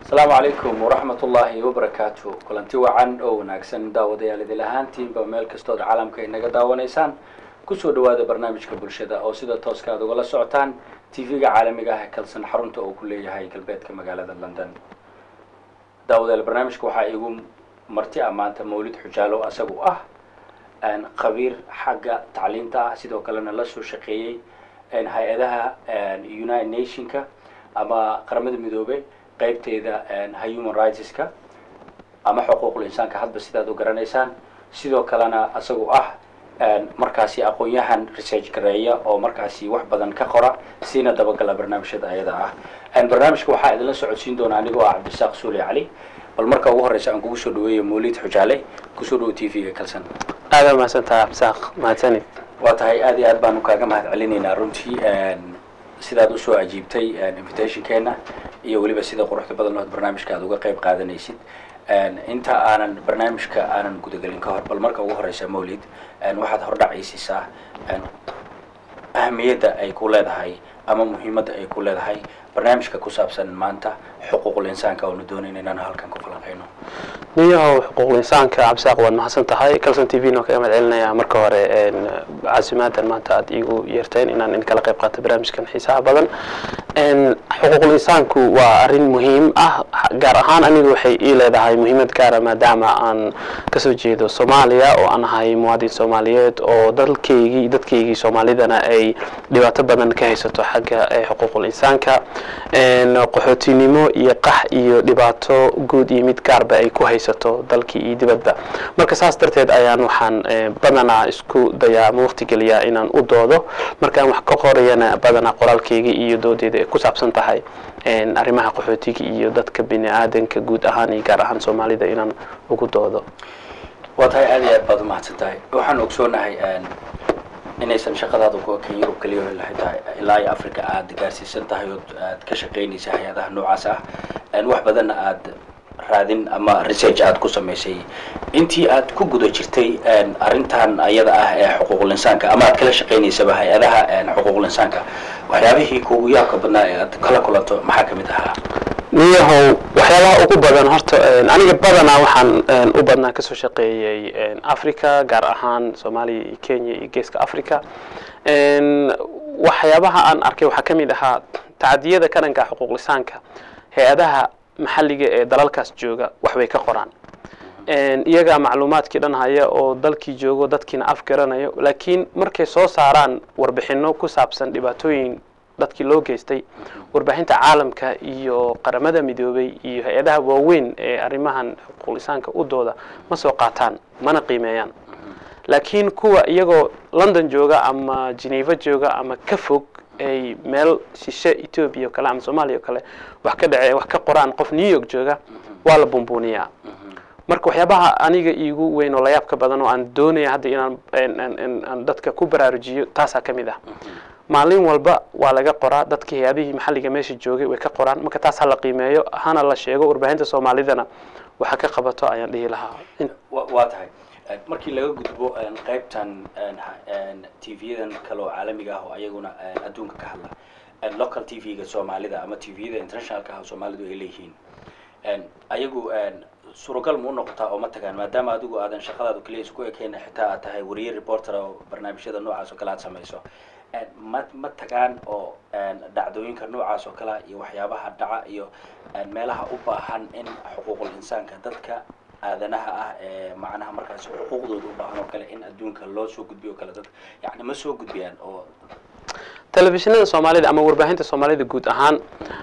السلام عليكم ورحمة الله وبركاته. كلنتي وعن أو ناقصن داوديال ذي لهانتين بميل كستود عالم كإنك داونيسان كسو دواد برنامج كبرشدة أو سيدة توسكا دوغلا سعتان تيفيga caalamiga ah kalsan xarunta oo ku leeyahay galbeedka magaalada London. Daawada barnaamijku waxa igu marti amaanta Mawlid Xujaalo asagu ah aan qabiir xagga tacliinta sidoo kalena la soo shaqeeyay hay'adaha United Nations-ka ama qaramada midoobay qaybteeda human rights-ka ama xuquuqul insaanka hadba sidaad u garanaysaan sidoo kalena asagu ah markaasi aqoon-yahan research gareeya oo markaasi wax badan ka qora siina dabagala barnaamijyada ayada ah barnaamijka waxa idin la socodsiin doona anigoo Cabdisaaq Suuli Cali bal marka ugu horeysa aan kugu soo dhaweeyo Mawlid Xujaale ku soo dhaw TV-ga kalsan aad ma santaa Cabdisaaq mahadsanid waa tahay aad iyo aad baan kaaga mahadcelinaynaa runtii sidaad u soo ajiibtay invitation-keena iyo waliba sida quruxda badan oo barnaamijka aad uga qayb qaadanaysid inta aanan barnaamijka aanan gudagalin ka hor bal marka ugu horeysa Mawlid waxaad hordhacaysiisaa ahamiyada ay ku leedahay ama muhiimadda ay ku leedahay barnaamijka ku saabsan maanta xuquuqul insaanka oo doonayna inaan halkan ku falanqeyno niyahow xuquuqul insaanka Cabdisaaq waad mahadsan tahay kalsan TV-na ka mahadcelinaya marka hore caasimaadan maanta aad igu yeerteen inaan kala qayb qaato barnaamijkan xiisaha badan xuquuqul insaanku waa arrin muhiim ah gaar ahaan anigu waxay ii leedahay muhiimad gaar ah maadaama aan ka soo jeedo Soomaaliya oo aan ahay muwaadin Soomaaliyeed oo dadkeygii Soomaalidana ay dhibaato badan ka haysato xagga xuquuqul insaanka qaxootinimo iyo qax iyo dhibaato guud iyo mid gaarba ay ku haysato dalkii iyo dibadda marka saas darteed ayaan waxaan badanaa isku dayaa waqti geliyaa inaan u doodo markaan wax ka qorayana badanaa qoraalkayga iyo doodeeda ay ku saabsan tahay arrimaha qaxootiga iyo dadka bini'aadanka guud ahaan iyo gaar ahaan Soomaalida inaan ugu doodo waa tahay aad iyo aad baad u mahadsantahay waxaan ogsoonahay inaysan shaqadaadu ku ka Yurub kaliya lahayd ilaa Afrika aad gaarsiisan tahay oo aad ka shaqeynaysaa hay'adaha noocaas ah wax badan aad raadin ama research aad ku sameysay intii aad ku guda jirtay arintan ayada ah ee xuquuqul insaanka ama aad kala shaqeynaysay hay'adaha xuquuqul insaanka waxyaabihii kugu yaabka badnaa ee aad kala kulanto maxaa kamid ahaa niyahow waxyaabaha ugu badan horta aniga badanaa waxaan u badnaa ka soo shaqeeyay Afrika gaar ahaan Soomaaliya iyo Kenya iyo Geeska Afrika waxyaabaha aan arkay waxa kamid ahaa tacadiyada ka dhanka xuquuqul insaanka hay'adaha maxalliga ee dalalkaas jooga wax bay ka qoraan iyaga macluumaadkii dhan haya oo dalkii joogo dadkiina afgaranayo laakiin markay soo saaraan warbixino ku saabsan dhibaatooyin dadkii loo geystay warbaahinta caalamka iyo qaramada midoobay iyo hay'adaha waaweyn ee arrimahan xuquuqul insaanka u dooda ma soo qaataan mana qiimeeyaan laakiin kuwa iyagoo London jooga ama Geneva jooga ama ka fog ay meel shishe Ethiopia kala ama Soomaaliya kale wax ka dhacay wax ka qoraan qof New York jooga waa la bumbuniyaa marka waxyaabaha aniga iigu weyn oo la yaab ka badan oo aan doonaya hadda inaan dadka ku baraarujiyo taas kamid ah maalin walba waa laga qoraa dadkii hay'adihii maxalliga meesha joogay way ka qoraan marka taas la qiimeeyo hana la sheego warbaahinta Soomaalidana waxa ka qabato ayaan dhihi lahaa waa tahay markii laga gudbo qaybtan TV-yadan kale oo caalamiga ah oo ayaguna adduunka ka hadla local TV-ga Soomaalida ama TV-yada international-ka ah Soomaalidu ay leeyihiin ayagu suuragal ma noqotaa oo ma tagaan maadaama adigu aadan shaqadaadu kaliya isku ekeen xitaa aad tahay wariye reporter oo barnaamijyada noocaas oo kale aad samayso ma tagaan oo dhacdooyinka noocaas oo kale iyo waxyaabaha dhaca iyo meelaha u baahan in xuquuqul insaanka dadka aadanaha ah ee macnaha markaas xuquuqdooda u baahan oo kale in adduunka loo soo gudbiyo kala dad yani ma soo gudbiyaan oo telefishinada Soomaalida ama warbaahinta Soomaalida guud ahaan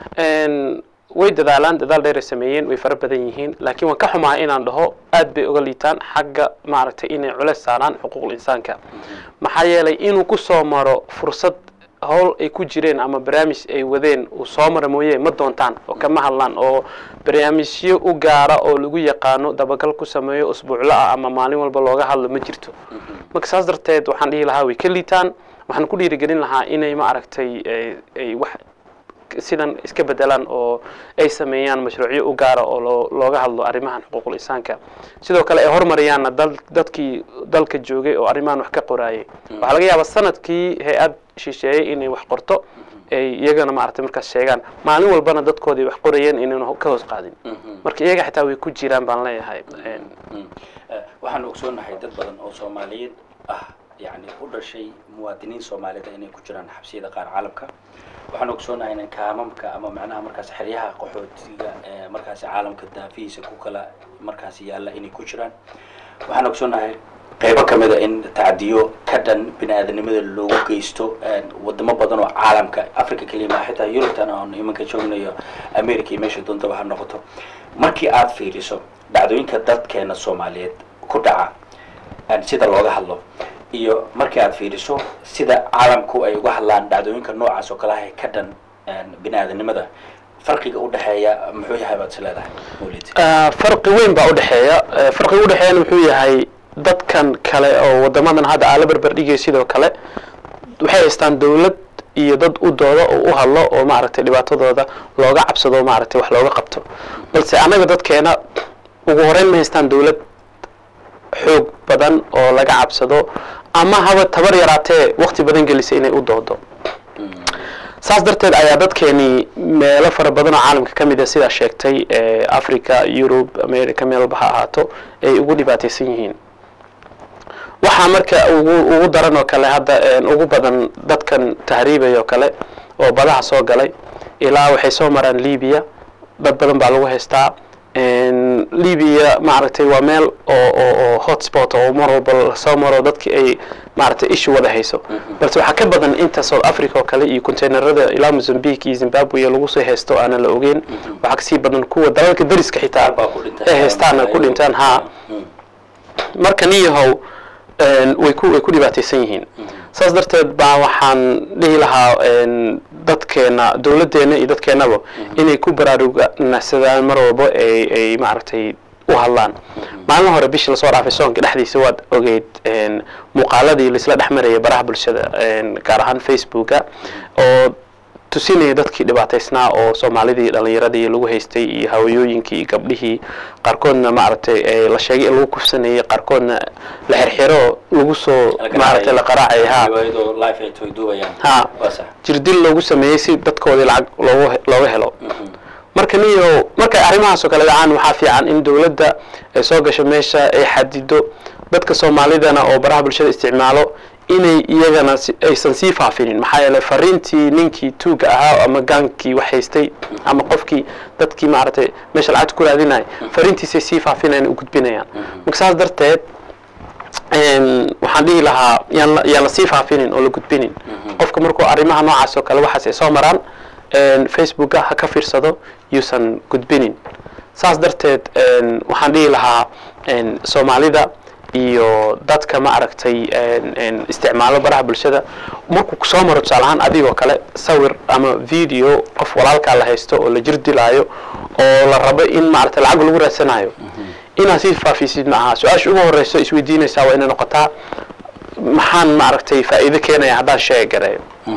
way dadaal dheer sameeyeen way fara badan yihiin laakiin waan ka xumaa inaan dhaho aad bay uga liitaan xagga maaragtay inay culeys saaraan xuquuqul insaanka maxaa yeelay inuu ku soo maro fursad hawl ay ku jireen ama barnaamij ay wadeen uu soo maro mooyee ma doontaan oo kama hadlaan oo barnaamijyo u gaara oo lagu yaqaano dabagal ku sameeyo usbuucla ah ama maalin walba looga hadlo ma jirto marka saas darteed waxaan dhihi lahaa way ka liitaan waxaan ku dhiirigelin lahaa inay ma aragtay ay wax sidan iska bedelaan oo ay sameeyaan mashruucyo u gaara oo looga hadlo arrimahan xuquuqul insaanka sidoo kale ay hormariyaan dadkii dalka joogay oo arrimahan wax ka qoraayay waxa laga yaabaa sanadkii hay'ad shisheeyay inay wax qorto ay iyagana maaragtay markaas sheegaan maalin walbana dadkoodii wax qorayeen inaynu ka hoos qaadin marka iyaga xitaa way ku jiraan baan leeyahay waxaan ogsoonahay dad badan oo Soomaaliyeed ah يعني ودرشي مواطنين Soomaalida inay ku jiraan xabsiyada qaar caalamka waxaan ogsoonahay in kaamamka ama macnaha markaas xiriyaha qaxootiga markaas caalamka daafiisa ku kala markaas yaala inay ku jiraan waxaan ogsoonahay qaybo kamid ah in tacdiyo ka dhan bini'aadanimada loogu geysto wadamo badan oo caalamka Afrika kaliya xitaa Yurub tan oo imanka joognayo America meesha doonta waxa noqoto markii aad fiiriso dhacdooyinka dadkeena Soomaaliyeed ku dhaca sida looga hadlo iyo markii aad fiiriso sida caalamku ay uga hadlaan dhacdooyinka noocaas oo kala ah ka dhan bini'aadanimada farqiga u dhaxeeya muxuu yahay baad leedahay Mawlid farqi weyn baa u dhaxeeya farqiga u dhaxeeyana wuxuu yahay dadkan kale oo wadamadan hadda aan la barbar dhigay sidoo kale waxay haystaan dawlad iyo dad u doodo oo u hadlo oo maaragtay dhibaatadooda looga cabsado maaragtay wax looga qabto balse anaga dadkeena ugu horeyn ma haystaan dawlad xoog badan oo laga cabsado ama haba tabar yaraatee waqti badan gelisay inay u doodo saas darteed ayaa dadkeeni meelo fara badan oo caalamka kamid ah sida sheegtay Africa Europe America meel baha ahaato ay ugu dhibaataysan yihiin waxa marka ugu daran oo kale hadda ugu badan dadkan tahriibayo kale oo badaha soo galay ilaa waxay soo maraan Liibiya dad badan baa lagu haystaa Liibiya maaragtay waa meel oo hotspot oo mar walba soo maro dadkii ay maaragtay ishu wada hayso balse waxa ka badan inta South Africa oo kale iyo containerada ilaa Mozambique iyo Zimbabwe lagu soo haysto aan la ogeyn waxa ka sii badan kuwa dalalka dariska xitaa ay haystaan ku dhintaan ha marka niyahow way ku dhibaataysan yihiin saas darteed baa waxaan dhihi lahaa dadkeena dawladeena iyo dadkeenaba inay ku baraarugnasadaan mar walba ay maaragtay u hadlaan maalin hore bishii la soo dhaafay soonka dhexdiisa waad ogeyd muuqaaladii la isla dhaxmarayay baraha bulshada gaar ahaan Facebooka oo tusinaya dadkii dhibaataysnaa oo Soomaalidii dhalinyaradii lagu haystay iyo hawayooyinkii iyo gabdhihii qaarkoodna maaragtay la sheegay in lagu kufsanayay qaarkoodna la xirxiro lagu soo maaragtay la qaraacay jirdil lagu sameeyay si dadkoodii lacag looga helo marka marka arrimahaas oo kale dhacaan waxa fiican in dawladda ay soo gasho meesha ay xadido dadka Soomaalidana oo baraha bulshada isticmaalo inay iyagana aysan sii faafinin maxaa yeelay fariintii ninkii tuuga ahaa ama gaankii wax haystay ama qofkii dadkii maaragtay meesha lacag ku raadinay fariintiisa sii faafinayaan u gudbinayaan marka saas darteed waxaan dhihi lahaa yaan la sii faafinin oo la gudbinin qofka markuu arrimaha noocaas oo kale waxaas ay soo maraan Facebook ha ka fiirsado yuusan gudbinin saas darteed waxaan dhihi lahaa Soomaalida iyo dadka ma aragtay isticmaalo baraha bulshada markuu soo maro tusaalahan adigoo kale sawir ama video qof walaalka la haysto oo la jirdilaayo oo la rabo in maaragtay lacag lagu raadsanayo inaad si faafisid maaha su'aasha ugu horeyso isweydiinaysaa waa inay noqotaa maxaan maaragtay faa'iido keenaya haddaan sheeg gareeyo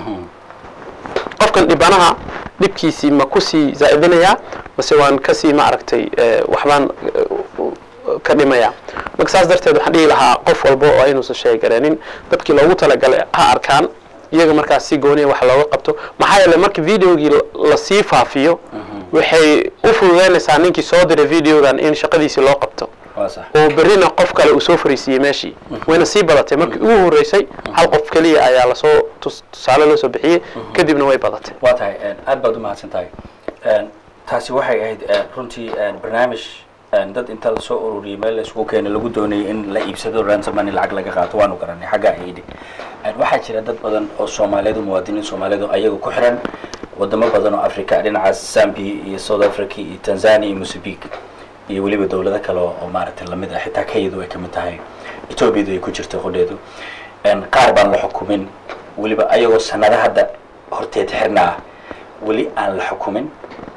qofkan dhibanaha dhibkiisii ma ku sii zaa'idinaya base waan ka sii maaragtay waxbaan ka dhimaya marka saas darteed waxaan dhihi lahaa qof walba oo aynuusan sheegareenin dadkii loogu talagalay ha arkaan iyaga markaas si gooniya wax looga qabto maxaa yeelay marka videogii la sii faafiyo waxay u fududeynaysaa ninkii soo diray videogan in shaqadiisii loo qabto oo berrina qof kale uu soo fariisiyey meeshii wayna sii badatay markii ugu horeysay hal qof kaliya ayaa lasoo tusaale loo soo bixiyey kadibna way badatay waa tahay aad baad u mahadsan tahay taasi waxay ahayd runtii barnaamij dad inta la soo ururiyay meel la isku keenay lagu doonayay in la iibsado ransom money lacag laga qaato waanu garanay xagga aydi waxaa jira dad badan oo Soomaaliyeed muwaadiniin Soomaaliyeed ayagu ku xiran wadamo badan oo Afrika dhinaca Zambia iyo South Africa iyo Tanzania iyo Mozambique iyo waliba dawlado kale oo maaragtay lamid ah xitaa Kenya ay kamid tahay Ethiopia ay ku jirto qodeedu qaar baan la xukumin waliba ayagoo sanadaha hadda horteed xirnaa wali aan la xukumin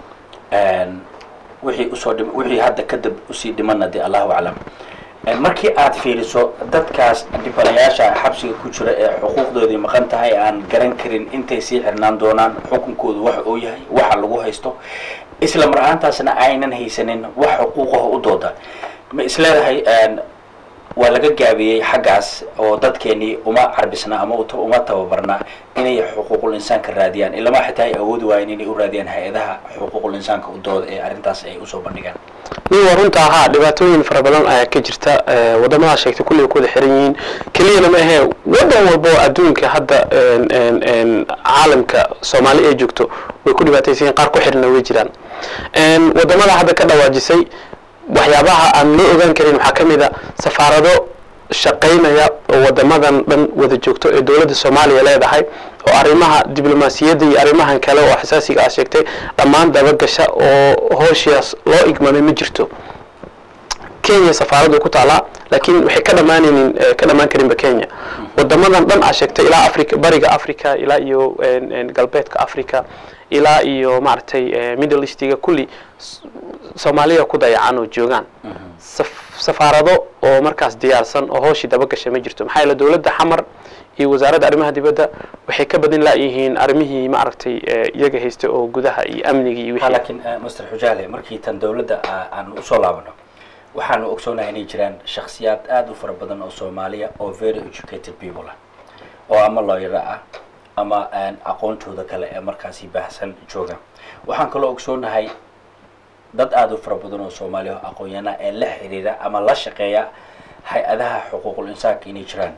wixii hadda kadib usii dhimanadii Allahu a'lam markii aad fiiriso dadkaas dhibanayaasha xabsiga ku jira ee xuquuqdoodii maqan tahay aan garan karin intay sii xirnaan doonaan xukunkoodu wax uu yahay waxa lagu haysto isla mar ahaantaasna aynan haysanin wax xuquuqaha u dooda ma isleedahay waa laga gaabiyey xaggaas oo dadkeenii uma carbisna ama uma tababarna inay xuquuqul insaanka raadiyaan ilama xitaa ay awoodi waayeen inay u raadiyaan hay-adaha xuquuqul insaanka u dooda ee arrintaas ay usoo bandhigaan. ni waa runta ahaa dhibaatooyin fara badan ayaa ka jirta wadamada sheegtay kulliga ku wada xiran yihiin keliyana ma ahee wadan walba oo adduunka hadda caalamka Soomaali ay joogto way ku dhibaataysan qaar ku xirna way jiraan wadamada hadda ka dhawaajisay waxyaabaha aan loo ogaan karin waxaa ka mid ah safaarado shaqaynaya oo wadamadan dhan wada joogto ee dawladda Soomaaliya leedahay oo arrimaha diblomaasiyadda iyo arrimahan kale oo xasaasiga ah sheegtay dhammaan dabagasha oo hooshiyaas loo igmaday ma jirto. Kenya safaaradu ku taala laakiin waxay ka dhamaan karin Kenya wadamadan dhan ah sheegtay ilaa Afrika bariga Afrika ilaa iyo galbeedka Afrika ilaa iyo maartay Middle Eastiga kulli Soomaaliya ku dayacan oo joogan safaarado oo markaas diyaarsan oo hooshi dabagasha ma jirto maxay la dawladda xamar iyo wasaaradda arrimaha dibadda waxay ka badin laayihiin arrimihii maartay iyaga haystay oo gudaha iyo amniga iyo wixii. laakiin Mr. Xujaale markii tan dawladda aan u soo laabano waxaan ogsoonahay inay jiraan shakhsiyaad aad u fara badan oo Soomaaliya oo very educated people oo ama lawyer ah ama aqoontooda kale ee markaasi baahsan jooga. waxaan kaloo ogsoonahay dad aad u fara badan oo Soomaaliya aqoonyahana ee la xiriira ama la shaqeeya hay-adaha xuquuqul insaanka inay jiraan.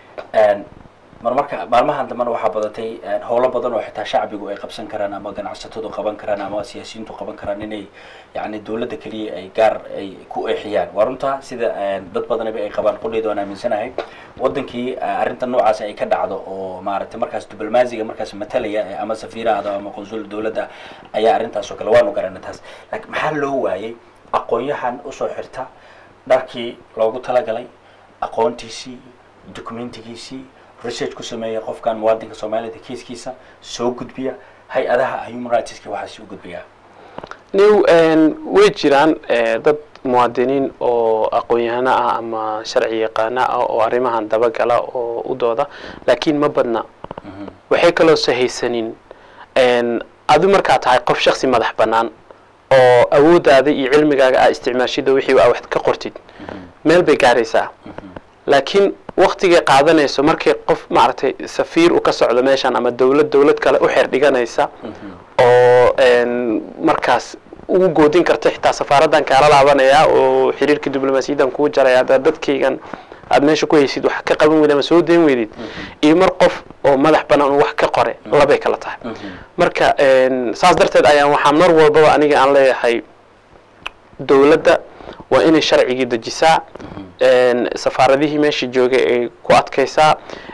marmarka maalmahan dambana waxaa badatay howlo badan oo xitaa shacbigu ay qabsan karaan ama ganacsatadu qaban karaan ama siyaasiyiintu qaban karaan inay yani dawladda kaliya ay gaar ay ku eexiyaan. waa runta sida dad badanba ay qabaan qolleeda aan aaminsanahay wadankii arrinta noocaas ay ka dhacdo oo maaragtay markaas diblomaasiga markaas matalaya ama safiirada ama qonsul dawladda ayaa arrintaas oo kale waanu garanay taas. laakiin maxaa loo waayay aqoonyahan u soo xirta dharkii loogu talagalay aqoontiisii documentigiisii research ku sameeya qofkan muwaadinka Soomaaliyeed kiiskiisa soo gudbiya hay-adaha human rights ka waxa soo gudbiya. way jiraan dad muwaadiniin oo aqoonyahana ah ama sharci yaqaana ah oo arrimahan dabagala oo u dooda laakiin ma badna. waxay kaloo sahaysanin adu markaa tahay qof shakhsi madax banaan oo awoodaada iyo cilmigaaga ah isticmaashida wixii aad wax ka qortid meel bay gaaraysaa. laakiin waqtiga qaadanayso markii qof maartay safiir u ka socdo meeshan ama dawlad kale u xir dhiganaysa oo markaas ugu goodin karta xitaa safaaradan kala laabanaya oo xiriirka diblomaasiyadan ku jaraya dadkaygan aad meesha ku haysid wax ka qaban weydama soo deen weydid iyo mar qof oo madax banaan wax ka qore labay kala tahay. marka saas darteed ayaan waxaan mar walba aniga aan leeyahay dawladda waa inay sharciga dejisaa safaaradihii meesha joogay ay ku adkaysaa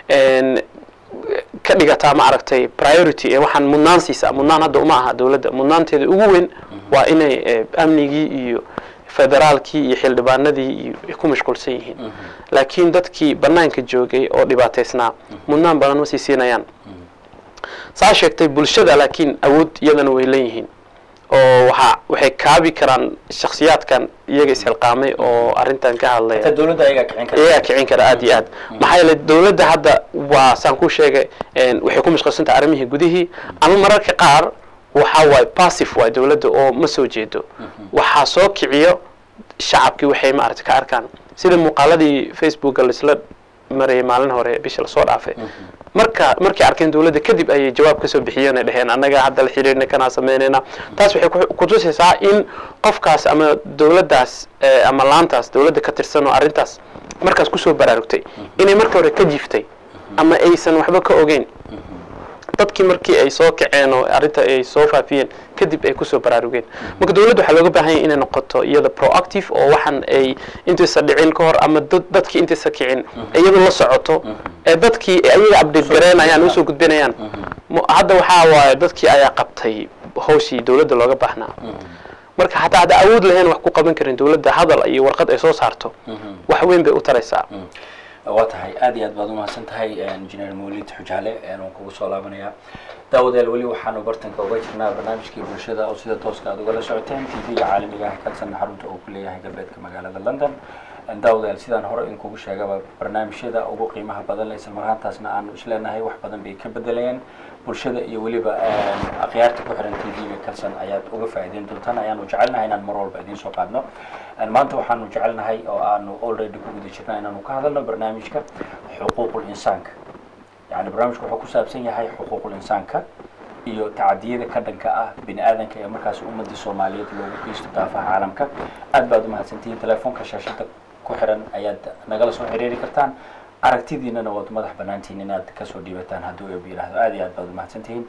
ka dhigataa ma aragtay priority ee waxaan mudnaan hadda uma aha dawladda mudnaanteeda ugu weyn waa inay amnigii iyo federaalkii iyo xildhibaanadii iyo ku mashquulsan yihiin. laakiin dadkii banaanka joogay oo dhibaataysnaa mudnaan badan ma siinayaan. saa sheegtay bulshada laakiin awood iyadana way leeyihiin oo waxay kaabi karaan shakhsiyaadkan iyaga isxilqaamay oo arrintan ka hadlaya dawladda ayaga kicin kara aad iyo aad. maxaa yeelay dawladda hadda waa saan ku sheegay waxay ku mashquulsan tahay arrimihii gudihii ama mararka qaar waxa way passive way dawladda oo ma soo jeedo waxa soo kiciyo shacabkii waxay ma aragtay ka arkaan sida muuqaaladii Facebook la maray maalin hore bisha la soo dhaafay markii arkeen dawladda kadib ay jawaab ka soo bixiyeen ay dhaheen anaga hadda la xiriirna kana sameeynayna. taas waxay ku tusaysaa in qofkaas ama dawladdaas ama laantaas dawladda ka tirsan oo arrintaas markaas ku soo baraarugtay inay markii hore ka jiiftay ama aysan waxba ka ogeyn dadkii markii ay soo kaceen oo arrinta ay soo faafiyeen kadib ay ku soo baraarugeen. marka dawladda waxa looga baahan yahay inay noqoto iyada proactive oo waxan ay intaysa dhicin ka hor ama dadkii intaysa kicin iyada la socoto ee dadkii ayaga update gareynayaan oo soo gudbinayaan. hadda waxa waaye dadkii ayaa qabtay hawshii dawladda looga baahnaa. marka hataa hada awood lahayn wax ku qaban karin dawladda hadal iyo warqad ay soo saarto wax weyn bay u taraysaa. واتهاي آدي أدبادو ما سنتهاي إنجنير مولد حجالة أنا كوب صلاه بنيا داود الولي وحنا برتن كوبيتنا برنامج كي برشة أو سيدة توسكا دوغلا شعتين في عالمي جاه كل سنة حرمت أو كلية هاي قلبت كمجال لندن daawadayaal sidaan hore in kugu sheegaba barnaamijyada ugu qiimaha badan leh isla markaantaasna aanu isleenahay wax badan bay ka bedelayeen bulshada iyo weliba akhyaarta ku xiran TV-ga Kalsan ayaad uga faa'iideyn doontaan ayaanu jecelnahay inaan mar walba idin soo qaadno maanta waxaanu jecelnahay oo aanu already ku guda jirnaa inaanu ka hadalno barnaamijka xuquuqul insaanka yani barnaamijku wuxuu ku saabsan yahay xuquuqul insaanka iyo tacadiyada ka dhanka ah bini'aadanka ee markaas ummadda Soomaaliyeed loogu geysto daafaha caalamka aad baad u mahadsantihiin telefoonka shaashada ku xiran ayaad nagala soo xiriiri kartaan aragtidiinana waad madax banaantiin inaad ka soo dhiibataan haddii uu yiraahdo aad iyo aad baad u mahadsantihiin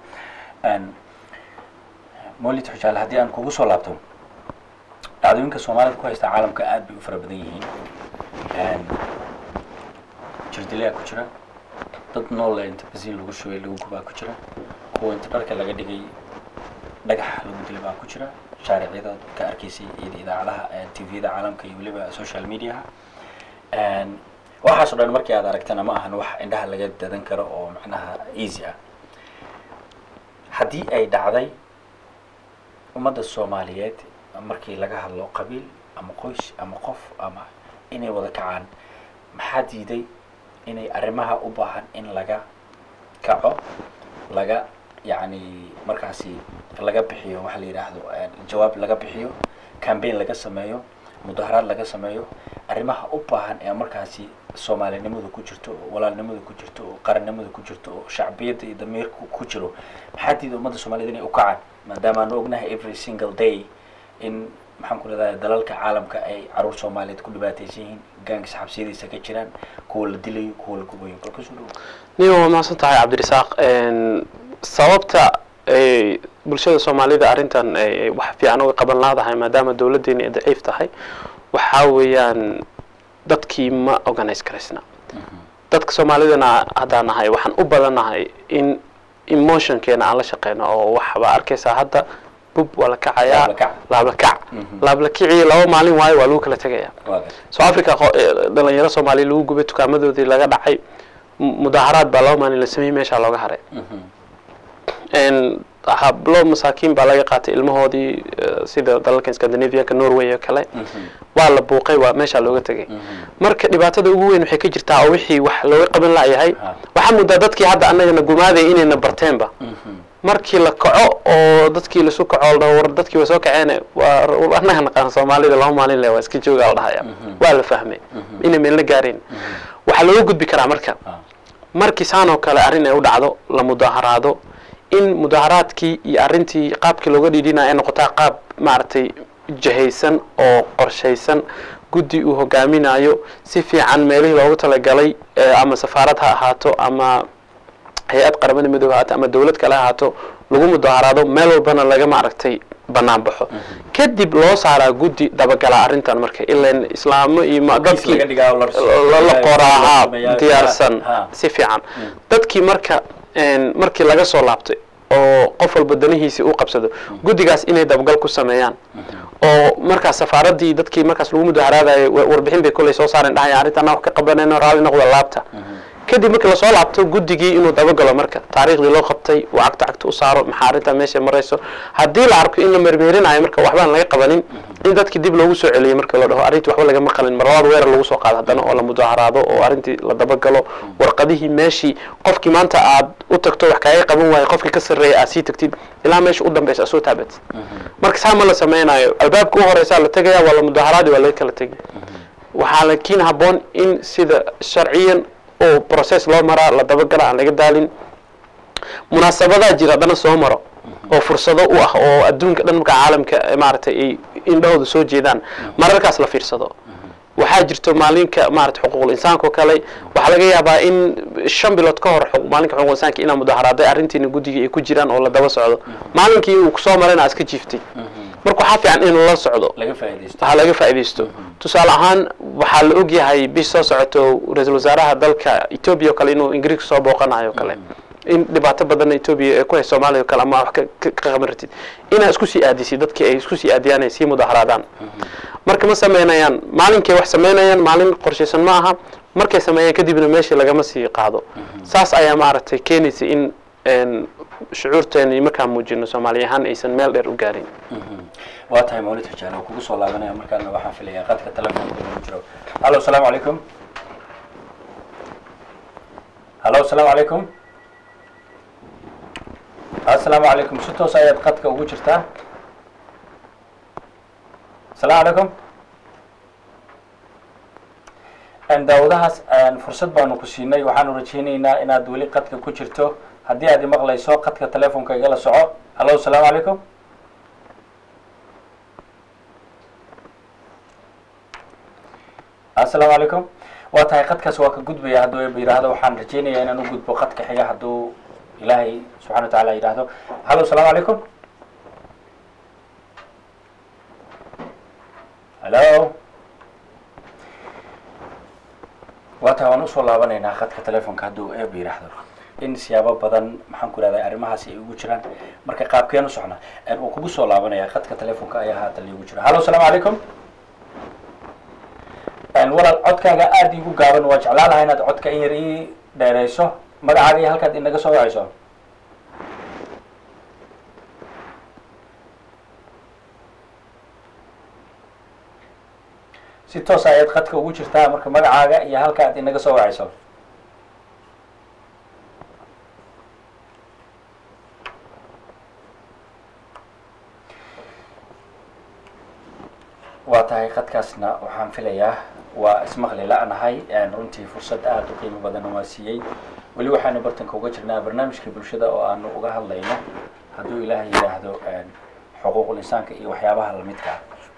Mawlid Xujaal haddii aan kugu soo laabto dhacdooyinka Soomaalida ku haysta caalamka aad bay u fara badan yihiin jirdilaa ku jira dad nool inta basiin lagu shubay lagu gubaa ku jira kuwa inta dharka laga dhigay dhagax lagu dilay baa ku jira shaariiciyada ka arkaysay idaacadaha TV-da caalamka iyo waliba social media waxaas oo dhan markii aad aragtana ma ahan wax indhaha laga dadan karo oo macnaha easy ah haddii ay dhacday ummadda Soomaaliyeed markii laga hadlo qabiil ama qoys ama qof ama inay wada kacaan maxaa diiday inay arrimaha u baahan in laga kaco laga يعني markaasi laga bixiyo waxa la yiraahdo jawaab laga bixiyo campaign laga sameeyo mudaharaad laga sameeyo arrimaha u baahan ee markaasi Soomaalinimadu ku jirto walaalnimadu ku jirto qarannimadu ku jirto shacbiyada iyo dameerku ku jiro maxaa diiday ummadda Soomaaliyeed inay u kacaan maadaama aan ognahay every single day in maxaan ku leedahay dalalka caalamka ay caruur Soomaaliyeed ku dhibaataysan yihiin gaangis xabsiyadiisa ka jiraan kuwa la dilayo kuwa la gubayo kolkaas niyo ma santahay Cabdirasaaq sababta ay bulshada Soomaalida arintan ay wax fiican uga qaban laadahay maadaama dawladdeena ay daciif tahay waxa weeyaan dadkii ma organize kareysna dadka Soomaalidana hadanahay waxaan u badanahay in emotionkeena aan la shaqeyno oo waxba arkaysa hadda bub wala kacaya laabla kici laba maalin waayo waa lagu kala tagaya South Africa dhalinyaro Soomaali lagu gubay tukaamadoodii laga dhacay mudaharaad baa laba maalin la sameeyay meesha looga haray hablo masaakiin baa laga qaatay ilmahoodii sida dalalka Scandinavia-ka Norway iyo kale waa la buuqay waa meesha looga tagay marka dhibaatada ugu weyn waxay ka jirtaa oo wixii wax looga qaban laayahay waxa muddo dadkii hadda anagana gumaaday inayna barteenba markii la kaco oo dadkii la soo kaco war dadkii way soo kaceen waa anaga naqaan Soomaalida laba maalin leh waa iska jooga la dhahaya waa la fahmay inay meel la gaareen waxa loo gudbi karaa markii saan oo kale arrin ay u dhacdo la mudaharaado in mudaharaadkii iyo arrintii qaabkii looga dhidinaa ay noqotaa qaab maartay jahaysan oo qorshaysan guddi uu hogaaminayo si fiican meelihii loogu talagalay ama safaarad ha ahaato ama hay'ad qaramada midooba ha ama dawlad kale ha ahaato lagu mudaharaado meel walbana laga maartay banaan baxo kadib loo saaraa guddi dabagala arrintan marka ilaan islaamo iyo dadkii la qoraa diyaarsan si fiican dadkii markii laga soo laabtay oo qof walba danihiisa uu qabsado guddigaas inay dabgal ku sameeyaan oo markaas safaaradii dadkii markaas lagu mudaharaadayo warbixin bay kulay soo saareen dhahay arrintan wax ka qabanayno raali noqdo laabta kadib markii la soo laabto guddigii inuu dabagalo marka taariikhdii loo qabtay oo cagta u saaro maxaa arrinta meesha marayso haddii la arko in la mermeerinayo marka waxbaan laga qabanin in dadkii dib loogu soo celiyo marka la dhaho arrintii waxba laga maqalin marwaad weerar lagu soo qaado haddana oo la mudaharaado oo arrintii la dabagalo warqadihii meeshii qofkii maanta aad u tagto wax kaaga qaban waayo qofkii ka sarreeyay aad sii tagtid ilaa meesha u dambaysa soo taabatid marka saa ma la sameynayo albaabka u horeysa la tagaya waa la mudaharaadi waa laga kala tagi waxaa laakiin habboon in sida sharciyan oo process loo maraa la dabagala aan laga daalin munaasabadaha jira dana soo maro oo fursado u ah oo adduunka dhan marka caalamka maartay indhahooda soo jeedaan mararkaas la fiirsado waxaa jirto maalinka maartay xuquuqul insaanka kale waxa laga yaabaa in 5 bilood ka hor maalinka xuquuqul insaanka inaa mudaharaaday arrintiina guddiga ay ku jiraan oo la daba socdo maalinkii uu soo marayna iska jiiftay marka waxa fiican in la socdo laga faa'iideysto tusaale ahaan waxa la og yahay bis soo socoto ra'iisul wasaaraha dalka Ethiopia kale inuu Ingiriiska soo booqanayo kale in dhibaato badan Ethiopia ay ku hayso Soomaaliya kale ama wax ka qamartid ina isku sii aadisi dadkii ay isku sii aadiyaan ay sii mudaharaadaan marka ma sameynayaan maalinkii wax sameynayaan maalin qorshaysan ma aha markay sameeyaan kadibna meeshii laga ma sii qaado saas ayaa maaragtay keenaysa in shucuurteena markaan muujino Soomaali ahaan aysan meel dheer u gaarin. waa tahay mawlid rajaalo kugu soo laabanaya markaana waxaan filayaa qadka telefoonka lagu jiro. hallo asalaamu calaykum. hallo asalaamu calaykum. assalaamu calaykum. si toos ayaad qadka ugu jirtaa. asalaamu calaykum. daawadahaas fursad baanu ku siinay waxaanu rajaynaynaa inaad weli qadka ku jirto haddii aad imaqlayso qadka telefoonka igala soco. hallo asalaamu calaykum. assalaamu calaykum. waa tahay qadkaas waa ka gudbaya hadduu yidhaahdo waxaan rajaynayaa inaan u gudbo qadka xiga hadduu ilaahay subxana wa tacaala yidhaahdo. hallo asalaamu calaykum. hallo. waa tahay waan usoo laabanaynaa qadka telefoonka hadduu eeba yidhaahdo in siyaabo badan maxaan ku ihahday arrimahaasi ay ugu jiraan marka qaabkeen u socnaa uu kugu soo laabanaya qadka telefoonka ayaa haatan liigu jira. hallo asalaamu calaykum. walaal codkaaga aada iigu gaaban waa jeclaan lahaa inaad codka in yar ii dheereyso magacaaga iyo halkaad inaga soo wacayso. si toos ayaad qadka ugu jirtaa marka magacaaga iyo halka aad inaga soo wacayso. waa tahay qadkaasna waxaan filayaa waa ismaqli la-nahay runtii fursad aada u qiimo badan waa siiyey weli waxaanu bartanka uga jirnaa barnaamijka bulshada oo aanu uga hadlayno hadduu ilaahay yidhaahdo xuquuqul insaanka iyo waxyaabaha lamidka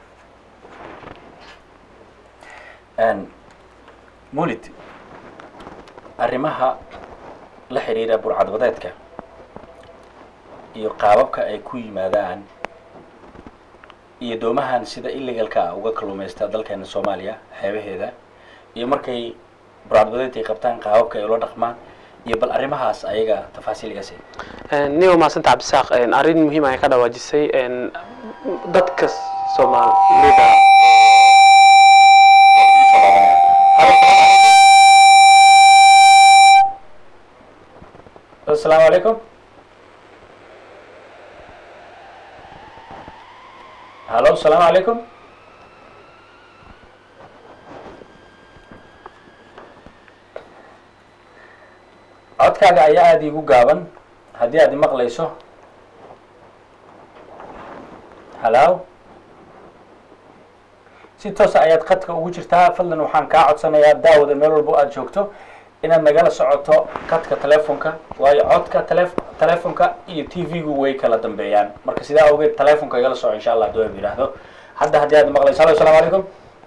ah. mulid arrimaha la xiriira burcadbadeedka iyo qaababka ay ku yimaadaan iyo doomahan sida illegalka uga kaluumaysta dalkeena Soomaaliya xeebaheeda iyo markay burcadbadeed ay qabtaan qaababka ay ula dhaqmaan iyo bal arrimahaas ayaga tafaasiilgaas niyo ma santa Cabdisaaq arrin muhiim ah ka dhawaajisay dadka Soomaalida. السلام عليكم. هلو السلام عليكم. codkaaga ayaa aada igu gaaban haddii aad maqlayso. halow si toosa ayaad qadka ugu jirtaa fadlan waxaan kaa codsanayaa daawada meel walbo aad joogto inaad nagala socoto qadka telefoonka waayo codka telefoonka iyo TV-gu way kala dambeeyaan marka sidaa awgeed telefoonka igala soco insha Allah doo yiraahdo hadda haddii aad maqlayso. halo assalaamu calaykum.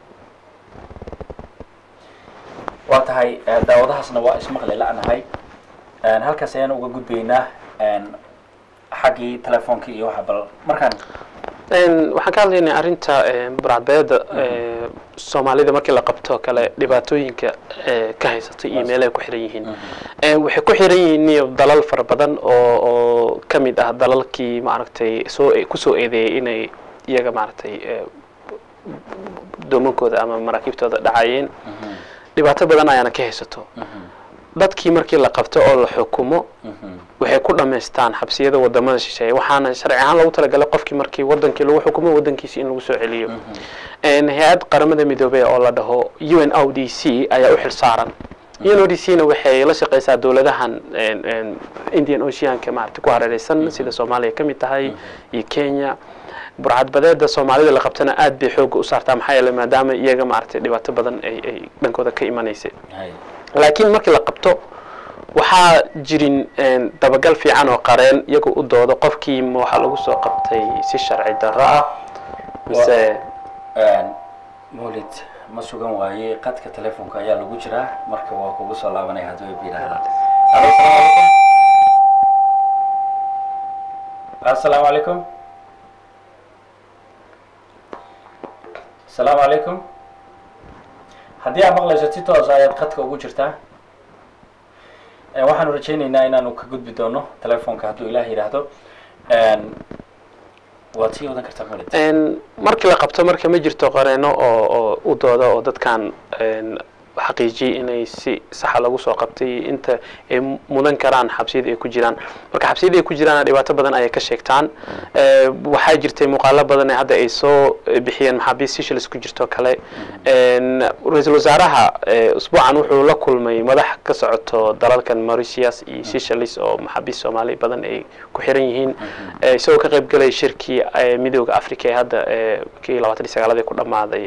waa tahay daawadahaasna waa ismaqli la-nahay halkaas ayaan uga gudbaynaa xaggii telefoonka iyo waxa bal markaan waxaan ka hadlaynaa arrinta burcadbadeeda Soomaalida markii la qabto kale dhibaatooyinka ka haysata iyo meel ay ku xiran yihiin waxay ku xiran yihiin dalal fara badan oo kamid ah dalalkii maaragtay ku soo eedeeyay inay iyaga maaragtay doomankooda ama maraakiibtooda dhacayeen dhibaato badan ayaana ka haysato dadkii markii la qabto oo la xukumo waxay ku dhameystaan xabsiyada wadamada shisheeye waxaana sharci ahaan lagu talagalay qofkii markii wadankii lagu xukumo wadankiisa in lagu soo celiyo hay'ad qaramada midoobay oo la dhaho UNODC ayaa u xil saaran. UNODC-na waxay la shaqeysaa dawladahan Indian Ocean-ka maaragtay ku hareeraysan sida Soomaaliya kamid tahay iyo Kenya. burcadbadeeda Soomaalida la qabtana aad bay xoog u saartaa maxaa yeelay maadaama iyaga maaragtay dhibaato badan ay dhankooda ka imanaysay. laakiin markii la qabto waxaa jirin dabagal fiican oo qareen iyagu u doodo qofkii waxa lagu soo qabtay si sharci darro ah mise mulid ma sugan waaye qadka telefoonka ayaa lagu jiraa marka waa kugu soo laabanay haddii bilaha. assalaamu calaykum. assalaamu calaykum. haddii aad maqlayso si toos ayaad qadka ugu jirtaa waxaanu rajaynaynaa inaanu ka gudbi doono telefoonka hadduu ilaah yidhaahdo waad sii wadan kartaa mulid. markii la qabto marka ma jirto qareeno oo u dooda oo dadkan xaqiijiyay inay si sax lagu soo qabtay inta ay mudan karaan xabsiyada ay ku jiraan marka xabsiyada ay ku jiraan dhibaato badan ay ka sheegtaan waxaa jirtay muuqaalo badan hadda ay soo bixiyeen maxaabiis Seychelles ku jirto kale ra'iisul wasaaraha usbuucan wuxuu la kulmay madax ka socoto dalalkan Mauritius iyo Seychelles oo maxaabiis Soomaali badan ay ku xiran yihiin isagoo ka qayb galay shirkii midowga Afrika ee hadda kii 29 ku dhamaaday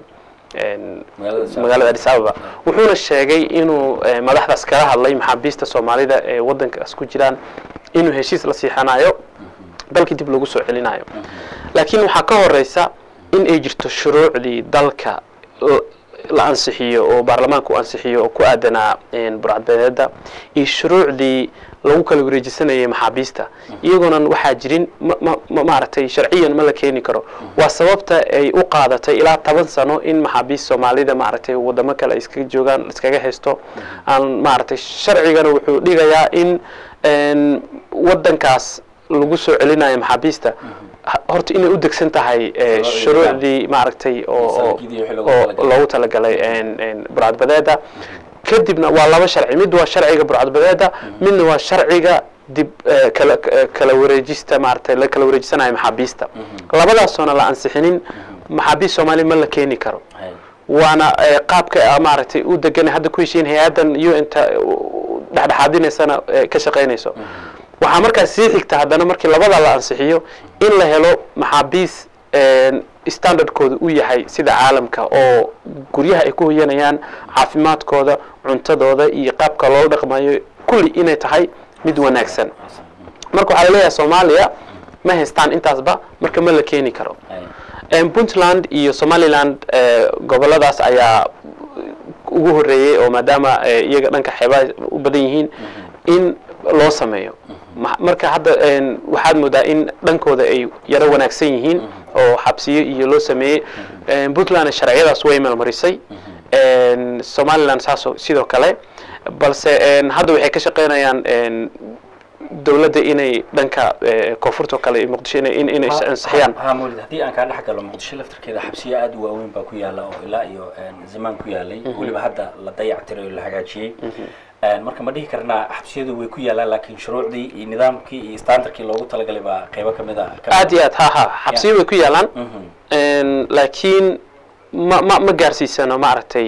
magaalada Addis Ababa wuxuuna sheegay inuu madaxdaas kala hadlay maxaabiista Soomaalida ee wadankaas ku jiraan inuu heshiis la siixanayo dalkii dib lagu soo celinayo laakiin waxa ka horeysa in ay jirto shuruucdii dalka la ansixiyo oo baarlamaanku ansixiyo oo ku aadanaa burcadbadeeda iyo shuruucdii lagu kala wareejisanayay maxaabiista iyagoona waxaa jirin maaragtay sharciyan ma la keeni karo waa sababta ay u qaadatay ilaa 10 sano in maxaabiis Soomaalida maaragtay wadamo kale iskaga joogaan iskaga haysto aan maaragtay sharcigana wuxuu dhigayaa in wadankaas lagu soo celinayo maxaabiista horta inay u degsan tahay shuruucdii maaragtay oo loogu talagalay burcadbadeeda kadibna waa laba sharci mid waa sharciga burcadbadeeda midna waa sharciga dib kala wareejista maaragtay la kala wareejisanayo maxaabiista labadaasna la ansixinin maxaabiis Soomaali ma la keeni karo waana qaabka maaragtay u degan hadda ku heshiin hay'adan UN-ta dhaxdhaxaadineysana ka shaqeynayso waxa markaas sii xigta haddana markii labada la ansixiyo in la helo maxaabiis standardkooda u yahay sida caalamka oo guryaha ay ku hoyanayaan caafimaadkooda cuntadooda iyo qaabka loo dhaqmayo kulli inay tahay mid wanaagsan marka waxa la leeyahay Soomaaliya ma haystaan intaasba marka ma la keeni karo Puntland iyo Somaliland goboladaas ayaa ugu horeeyay oo maadaama iyaga dhanka xeebaha u badan yihiin in loo sameeyo marka hadda waxaad moodaa in dhankooda ay yara wanaagsan yihiin oo xabsiyo iyo loo sameeyay Puntland sharciyadaas way meelmarisay Somaliland sidoo kale balse hadda waxay ka shaqeynayaan dawladda inay dhanka koonfurta kale Muqdisho inay ansixiyaan haddii aan ka dhex galo Muqdisho laftirkeeda xabsiyo aad u waaweyn baa ku yaala oo ilaa iyo zaman ku yaalay waliba hadda la dayactiray oo la hagaajiyay marka ma dhihi karnaa xabsiyadu way ku yaalaan laakiin shuruucdii iyo nidaamkii iyo standardkii loogu talagalay baa qaybo kamid ah aad iyo aad xabsiyo way ku yaalaan laakiin ma gaarsiisano maaragtay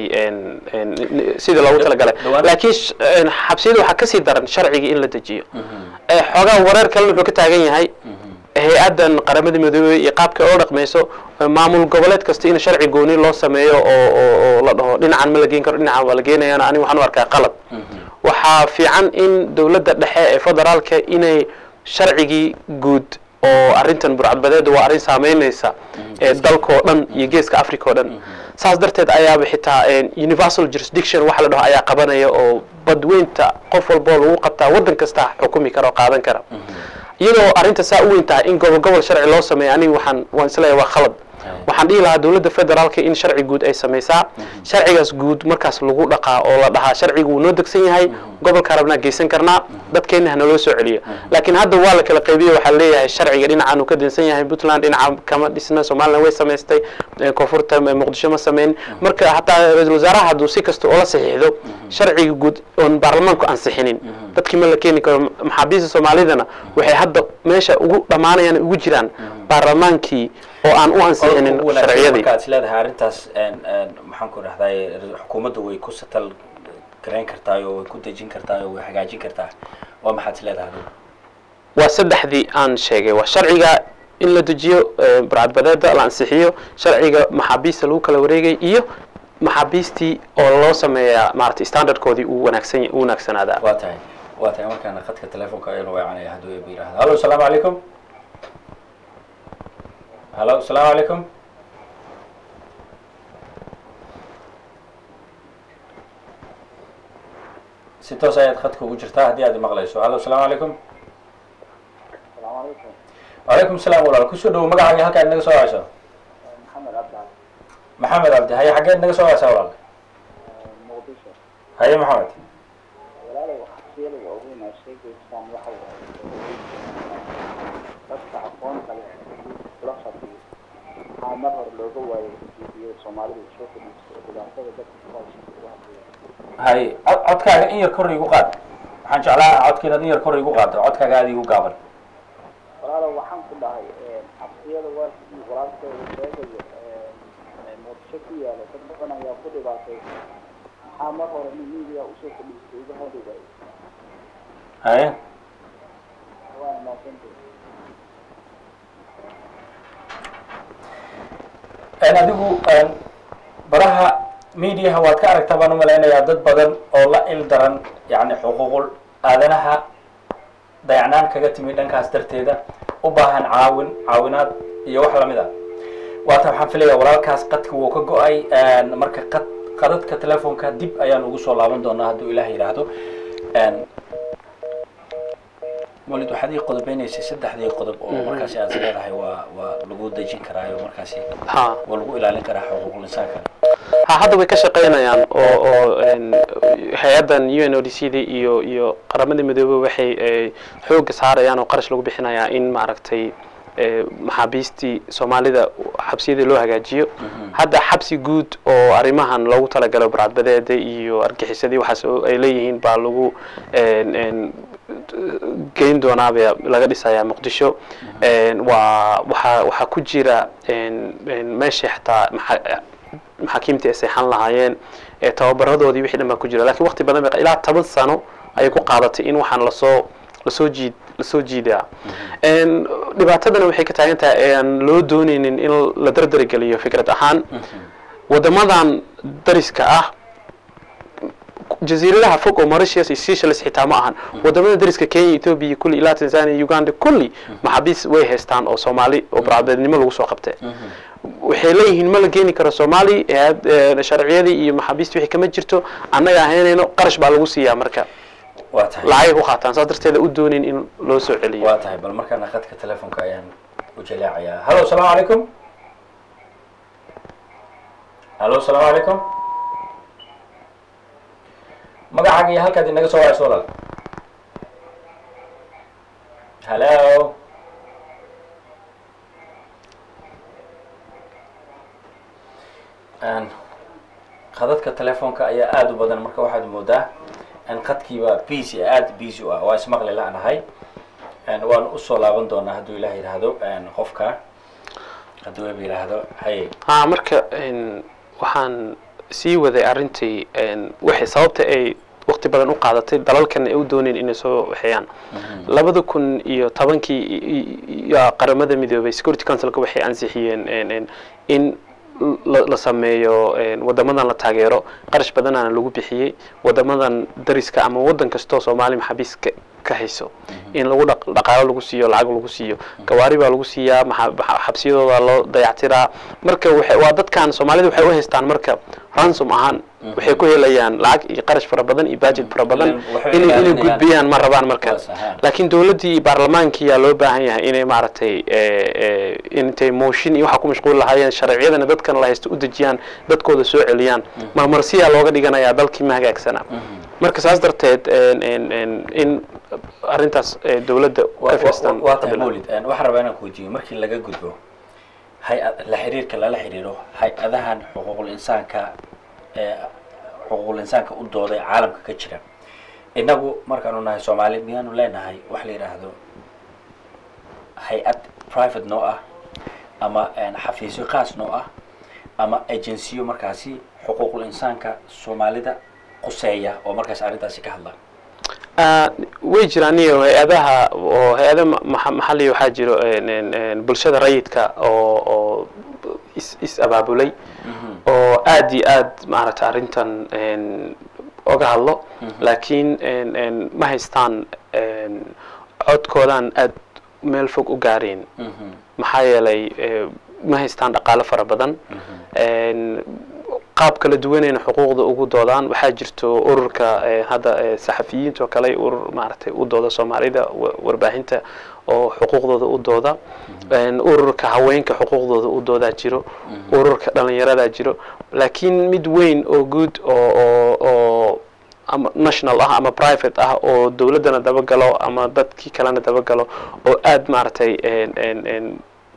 sida loogu talagalay laakiin xabsiyadu waxa ka sii daran sharciga in la dejiyo xogaa wareer kale wuxuu ka taagan yahay hay'adan qaramada midoobay iyo qaabka oo dhaqmayso maamul goboleed kasta in sharci gooni loo sameeyo oo la dhaho dhinacan ma la geen karo dhinacan waa la geenayaan ani waxaan u arkaa qalad waxa fiican in dawladda dhexe ee federaalka inay sharcigii guud oo arintan burcadbadeed waa arin saameynaysa dalka oo dhan iyo geeska Afrika oo dhan saas darteed ayaa xitaa universal jurisdiction waxa la dhaho ayaa qabanaya oo badweynta qof walba lagu qabtaa wadan kasta xukumi karo qaadan kara iyadoo arinta saa u weyn tahay in gobol sharci loo sameeyo ani waan isleeyahay waa khalad waxaan dhihi lahaa dawladda federaalka in sharci guud ay sameysaa sharcigaas guud markaas lagu dhaqaa oo la dhahaa sharcigu noo degsan yahay gobolka rabnaa geysan karnaa dadkeena naloo soo celiyo laakiin hadda waa la kala qaybiyo waxa leeyahay sharciga dhinacan uu ka dinsan yahay Puntland dhinaca kama dhisna Somaliland way sameystay koonfurta Muqdisho ma sameyn marka hataa ra'iisul wasaaraha haduu si kasto oo la saxiixdo sharciga guud oo baarlamaanku ansixinin dadkii ma la keeni karo maxaabiista Soomaalidana waxay hadda meesha ugu dhamaanayaan ugu jiraan baarlamaankii oo aan u ansixinin sharciyadii markaad leedahay arintaas maxaan ku raahday xukuumaddu way ku satal gareyn kartaa oo way ku dejin kartaa oo way hagaajin kartaa waa maxaad leedahay waa saddexdii aan sheegay waa sharciga in la dejiyo burcadbadeeda la ansixiyo sharciga maxaabiista lagu kala wareegay iyo maxaabiistii oo loo sameeyaa maaragtay standardkoodii uu wanaagsanaada waa tahay markaan khadka telefoonka aynu wacanay haduu ay biiraahdo hallo assalaamu calaykum hello السلام عليكم ستة ساعات خدك وجرتها هدي هذه مغليسو hello السلام عليكم السلام عليكم وعليكم السلام ولا كل شيء مقعد هكا إنك سوا عشان محمد عبد هاي حاجة إنك سوا عشان ولا مقدسة هاي محمد ولا لو حسيل وأقول ما شيء إنسان واحد بس عفون كله رخصتي maxaa mar hore looga waayay iyo Soomaalidu soo fadhiistay dhibaatada dadka hay codkaaga in yar kor igu qaad waxaan jeclaa codkeena in yar kor igu qaado codkaaga aad igu gaaban walaalo waxaan ku dhahay xabsiyada waalkii walaalkeeda sheegayo muqdisho ku yaala dad badan ayaa ku dhibaatay maxaa mar hore miyiga usoo fadhiistay uga hadli waayay hay waa maasantay adigu baraha media waad ka aragtaa baan u malaynayaa dad badan oo la il daran yani xuquuqul aadanaha dayacnaan kaga timi dhankaas darteeda u baahan caawinaad iyo wax lamid ah waata waxaan filayaa walaalkaas qadka wuu ka go-ay marka qadadka telefoonka dib ayaan ugu soo laaban doonaa hadduu ilaah yidhaahdo mawlid waxaad ii qodobeynaysa saddexdii qodob oo markaasi aad leedahay waa lagu dejin karaayo markaasi waa lagu ilaalin karaa xuquuqul insaanka hadda way ka shaqeynayaan oo hay-adan UNODC iyo qaramada midoobay waxay xooga saarayaan oo qarash lagu bixinayaa in maaragtay maxaabiistii Soomaalida xabsiyada loo hagaajiyo hadda xabsi guud oo arimahan loogu talagalay barcadbadeeda iyo argaxisadii waxaas ay leeyihiin baa lagu geyn doonaa laga dhisayaa Muqdisho waxa ku jira meesha xitaa maxaakiimta ay seexan lahaayeen tababaradoodii wixii dhanba ku jira laakiin waqti badan ilaa 10 sano ay ku qaadatay in waxaan lasoo jiidaa dhibaatadana waxay ka taagan tahay aan loo doonaynin in la dardar geliyo fikrad ahaan wadamadan dariska ah jasiiradaha fog oo Mauritius iyo Seychelles xitaa ma ahan wadamada dariska Kenya Ethiopia kulli ilaa Tanzania Uganda kulli maxaabiis way haystaan oo Soomaali oo barcadnimo lagu soo qabtay waxay leeyihiin ma la geeni karo Soomaali sharciyadii iyo maxaabiista wixii kama jirto annaga ahaynayno qarash baa lagu siiyaa marka waa tahay lacag u qaataan saas darteeda u doonin in loo soo celiyo waa tahay bal markaan qadka telefoonka ayaan u jaleecayaa hallo salaamu calaykum hallo salaamu calaykum magacaaga iyo halkaad inaga soo wacayso walaal hallo qadadka telefoonka ayaa aada u badan marka waxaad moodaa qadkiiba busy aada busy u ah waa ismaqli la-nahay waan usoo laaban doonaa hadduu ilaah yidhaahdo qofka hadduu eba yidhaahdo haye marka waxaan sii waday arrintii waxay sababta ay waqti badan u qaadatay dalalkan ay u dooneen inay soo waxeeyaan 2010kii qaramada midoobay Security Council waxay ansixiyeen in la sameeyo wadamadan la taageero qarash badanana lagu bixiyay wadamadan dariska ama wadan kasto Soomaali maxaabiis ka hayso in lagu dhaqaalo lagu siiyo lacag lagu siiyo gawaari baa lagu siiyaa xabsiyadooda loo dayactiraa marka waa dadkan Soomaalida waxay u haystaan marka ransom ahaan waxay ku helayaan lacag iyo qarash fara badan iyo budget fara badan inay gudbiyaan ma rabaan marka laakiin dawladii baarlamaankii yaa loo baahan yahay inay maaragtay intay motion iyo waxa ku mashquul lahaayeen sharciyadana dadkan la haysto u dejiyaan dadkooda soo celiyaan marmarsiya looga dhiganayaa dalkii ma hagaagsana marka saas darteed in arrintaas dawladda ka fiirstaan waa tamoolid waxaan rabaa inaan ku weydiiyo markii laga gudbo la xiriiro hay-adahan xuquuqul insaanka u dooday caalamka ka jira inagu markaanu nahay Soomaali miyaanu leenahay wax la yiraahdo hay-ad private noo ah ama xafiisyo khaas noo ah ama agency markaasi xuquuqul insaanka Soomaalida quseeya oo markaas arrintaasi ka hadla way jiraan hay-adaha oo hay-ada maxalli waxaa jiro bulshada rayidka oo is abaabulay oo aad iyo aad maaragtay arrintan oga hadlo laakiin ma haystaan codkoodan aad meel fog u gaareen maxaa yeelay ma haystaan dhaqaale fara badan qaab kala duwanayna xuquuqda ugu doodaan waxaa jirto ururka hadda saxafiyiinta oo kale urur maaragtay u dooda Soomaalida warbaahinta oo xuquuqdooda u dooda ururka haweenka xuquuqdooda u dooda jiro ururka dhalinyarada jiro laakiin mid weyn oo guud oo ama national ah ama private ah oo dawladana daba galo ama dadkii kalena daba galo oo aad maaragtay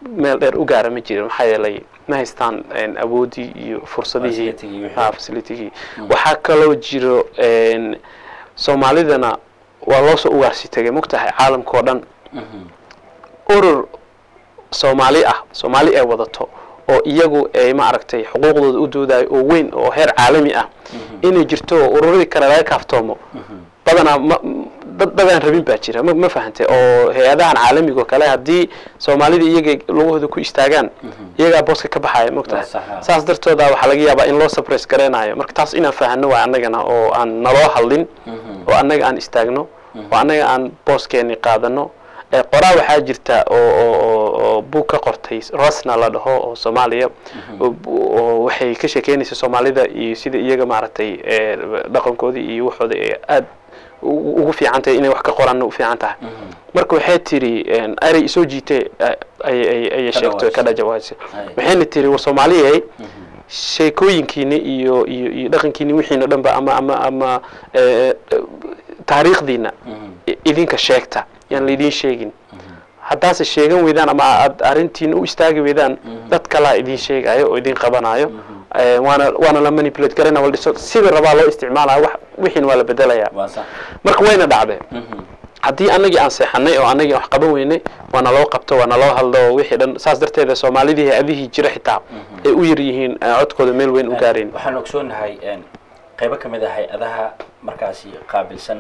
meel dheer u gaara ma jirin maxaa yeelay ma haystaan awoodii iyo fursadihii facilitygii waxaa kaloo jiro soomaalidana waa loo soo ugaarsi tegay mogtahay caalamka oo dhan urur soomaali ay wadato oo iyagu ay ma aragtay xuquuqdooda u doodayo oo weyn oo heer caalami ah inay jirto ururadii kale laga kaaftoomo badanaa dadaan rabin baa jira ma fahantay oo hay-adahan caalamiga oo kale haddii soomaalida iyaga lugahooda ku istaagaan iyagaa booska ka baxaya mogtahay saas dartooda waxaa laga yaabaa in loo suppress gareynayo marka taas inaan fahanno waa annagana oo aan naloo hadlin oo annaga aan istaagno oo annaga aan booskeeni qaadano qoraa waxaa jirta oo buug ka qortay rasna la dhaho oo Soomaaliya oo waxay ka sheekeynaysaa Soomaalida iyo sida iyaga maaragtay dhaqankooda iyo waxooda aad ugu fiican tahay inay wax ka qoraan u fiican tahay marka waxay tiri ay soo jiitay ay sheegto ka dhajawaasay waxayna tiri Soomaaliyeey sheekooyinkiina iyo dhaqankiina wixiina dhanba ama taariikhdiina idinka sheegta yaan leedin sheegin haddaas sheegan weydaan ama aad arintiin u istaagi weydaan dad kala idin sheegayo oo idin qabanayo waana la manipulate garana wal dhiso sida rabaa loo isticmaalayo wixiin waa la bedelayaa marka wayna dhacday haddii anagii aan seexanay oo anagii wax qaban weynay waana loo qabto waana loo hadlo wixii dhan saas darteeda Soomaalidii hay'adihii jira xitaa ay u yar yihiin codkooda meel weyn u gaareen waxaan ogsoonahay qaybo kamid ah hay'adaha markaasi qaabilsan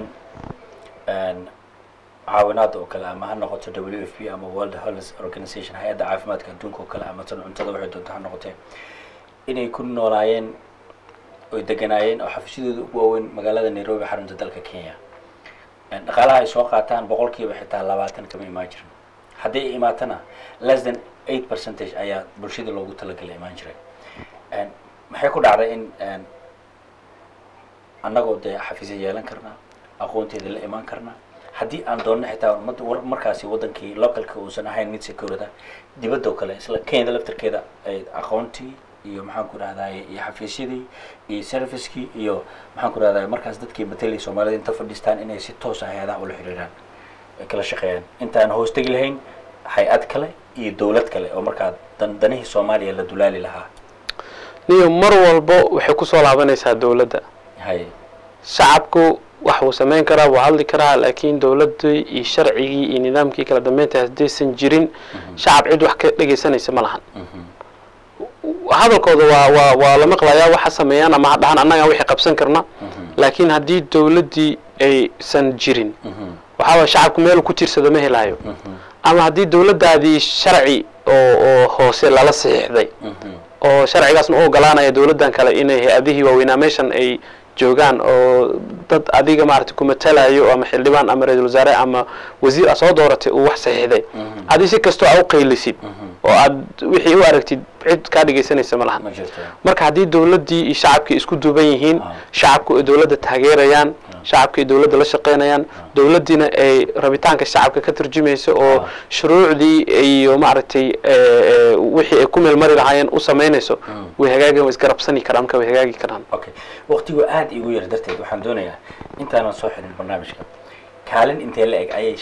caawinaad oo kale ama ha noqoto WFP ama World Health Organization hay'adda caafimaadka adduunka oo kale ama tan cuntada waxay doonto ha noqotee inay ku noolaayeen oo deganaayeen oo xafiisyadooda ugu waaweyn magaalada Nairobi xarunta dalka Kenya dhaqaalaha ay soo qaataan boqolkiiba xitaa 20 kama imaan jirin haddii ay imaatana less than 8% ayaa bulshada loogu talagalay imaan jiray maxay ku dhacday in annagoo de xafiisyo yeelan karnaa aqoonteeda la imaan karnaa haddii aan doonno xitaa markaasi wadankii localka uusan ahayn mid security dibadda oo kale isla Kenya laftarkeeda ay aqoontii iyo maxaan ku raadayay iyo xafiisyadii iyo servicekii iyo maxaan ku raadayay markaas dadkii matali Soomaalida inta fadhistaan inay si toos ah hay'adaha ula xiriiraan kala shaqeeyaan intaan hoostagi lahayn hay'ad kale iyo dawlad kale oo markaa danihii Soomaaliya la dulaali lahaa niyo mar walba waxay ku soo laabanaysaa dawladda shacabku wax uu sameyn karaa waa hadli karaa laakiin dawladdu iyo sharcigii iyo nidaamkii kala dambeynta hadaysan jirin shacab cid wax ka dhageysanaysa ma lahan hadalkooda waa la maqlayaa waxa sameeyaan ama dhahan annaga wixii qabsan karna laakiin haddii dawladdii aysan jirin waxa shacabku meel ku tiirsado ma helayo ama haddii dawladdaadii sharci oo hoose lala saxiixday oo sharcigaasna u ogolaanaya dawladdan kale inay hay'adihii waaweynaa meeshan ay joogaan oo dad adiga maartay kuma talayo ama xildhibaan ama ra'iisul wasaare ama wasiir soo dooratay oo wax saxiixday hadii si kasto aad u qaylisid oo aad wixii u aragtid cid ka dhageysanaysa ma lahan marka hadii dawladdii iyo shacabkii isku duuban yihiin shacabku ay dawladda taageerayaan shacabka ay dawladda la shaqeynayaan dawladdiina ay rabitaanka shacabka ka tarjumayso oo shuruucdii iyo maartay wixii ay ku meel mari lahaayeen u sameynayso way hagaageen way isgarabsani karaan ka way hagaagi karaan okay waqtigu aad igu yar darteed waxaan doonayaa intaan soo xirin barnaamijka kaalin intee la eg ayay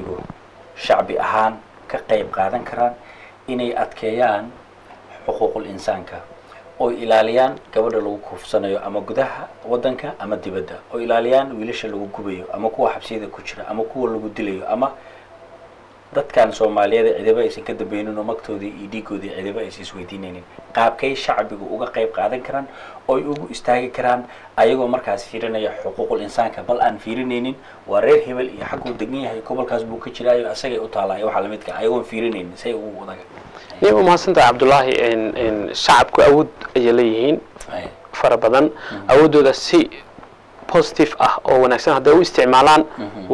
shacbi ahaan ka qayb qaadan karaan inay adkeeyaan xuquuqul insaanka oo ilaaliyaan gabadha lagu kufsanayo ama gudaha wadanka ama dibadda oo ilaaliyaan wiilasha lagu gubayo ama kuwa xabsiyada ku jira ama kuwa lagu dilayo ama dadkan Soomaaliyeed ciidaba aysan ka dambeeynin oo magtoodii iyo dhiigoodii ciidaba aysan isweydiinaynin qaabkay shacbigu uga qayb qaadan karaan oo ay ugu istaagi karaan ayagoo markaas fiirinaya xuquuqul insaanka bal aan fiirinaynin waa reer hebel iyo xaq uu degan yahay gobolkaas buu ka jiraayo asagay u taalay waxa la midka ayagoo fiirinaynin say ugu wadaga niyo mahadsantahay Cabdullaahi in shacabku awood ay leeyihiin fara badan awoodooda si positive oo wanaagsan haday u isticmaalaan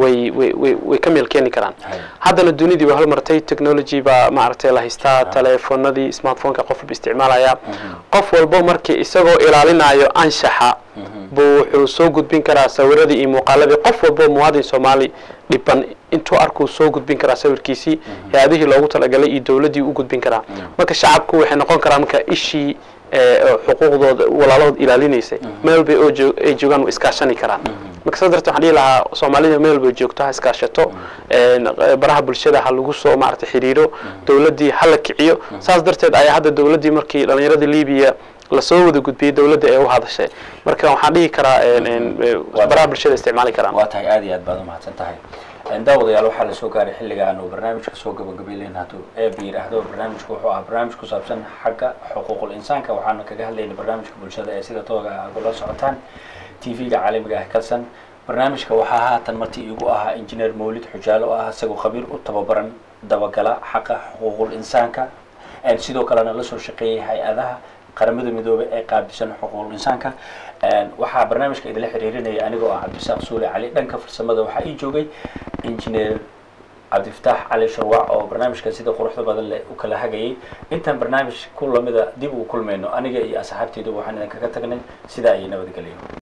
way ka meel keeni karaan haddana dunidii waa hal martay technology ba maartay la haystaa telefoonadii smartphone-ka qof walba isticmaalaya qof walba markii isagoo ilaalinayo anshaxa buu wuxuu soo gudbin karaa sawiradii iyo muuqaaladii qof walba muwaadin Soomaali dhiban intuu arku soo gudbin karaa sawirkiisii hay'adihii loogu talagalay iyo dawladdii u gudbin karaa marka shacabku waxay noqon karaan marka ishii xuquuqdooda walaalood ilaalinaysay meel bay oo joogaan iskaashani karaan marka sidaas darteed waxaan dhihi lahaa soomaalida meel bay joogto ha iskaashato baraha bulshada ha lagu soo maaragtay xiriiro dowladdii ha la kiciyo saas darteed ayaa hadda dowladdii markii dhalinyarada libiya lasoo wada gudbiyey dowladda ee u hadashay marka waxaan dhihi karaa baraha bulshada isticmaali karaan waa tahay aad iyo aad baad umahadsan tahay daawadayaal waxaa lasoo gaaray xilligaan uu barnaamijka soo gabagabayleyn hadduu eeba yidhaahdo barnaamijku wuxuu ahaa barnaamij ku saabsan xagga xuquuqul insaanka waxaana kaga hadlaynay barnaamijka bulshada ee sida tooga aad ula socotaan tv-ga caalamiga ah kalsan barnaamijka waxaa haatan martii igu ahaa injineer mawlid xujaalo oo ah isagoo khabiir u tababaran dabagala xaqa xuquuqul insaanka sidoo kalena la soo shaqeeyay hay-adaha qaramada midoobay ee qaabilsan xuquuqul insaanka waxaa barnaamijka idila xiriirinaya anigoo ah cabdisaaq suule cali dhanka farsamada waxaa ii joogay injineer cabdifataax cali sharwac oo barnaamijka sida quruxda badan leh u kala hagayay intaan barnaamij ku lamida dib ugu kulmayno aniga iyo asxaabteyda waxaan idinkaga tagnay sidaa iyo nabadgelyo